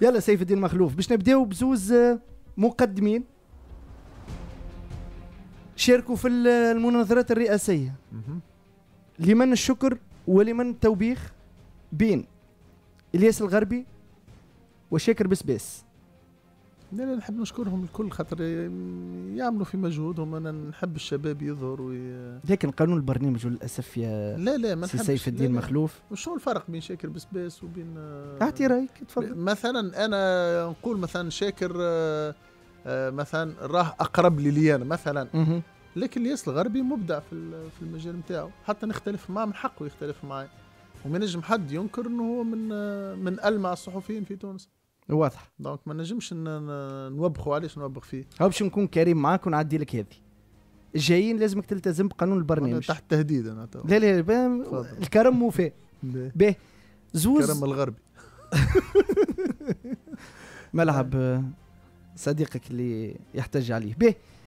يلا سيف الدين مخلوف، باش نبداو بزوز مقدمين شاركوا في المناظرات الرئاسية، لمن الشكر ولمن التوبيخ بين الياس الغربي وشاكر بسباس. لا نحب نشكرهم الكل خاطر يعملوا في مجهودهم. انا نحب الشباب يظهر لكن قانون البرنامج للاسف يا لا ما نحبش سيف الدين مخلوف. وشو الفرق بين شاكر بسباس وبين اعطي رايك تفضل. مثلا انا نقول مثلا شاكر مثلا راه اقرب لي انا مثلا، لكن الياس الغربي مبدع في المجال نتاعو، حتى نختلف معاه من حقه يختلف معاه، وما نجم حد ينكر انه هو من ألمع الصحفيين في تونس. واضح. دونك ما نجمش نوبخوا علاش نوبخ فيه. هاو باش نكون كريم معاك ونعدي لك هذه. الجايين لازمك تلتزم بقانون البرنامج. تحت تهديد انا لا الكرم وفاء. به زوز الكرم الغربي. ملعب صديقك اللي يحتج عليه. به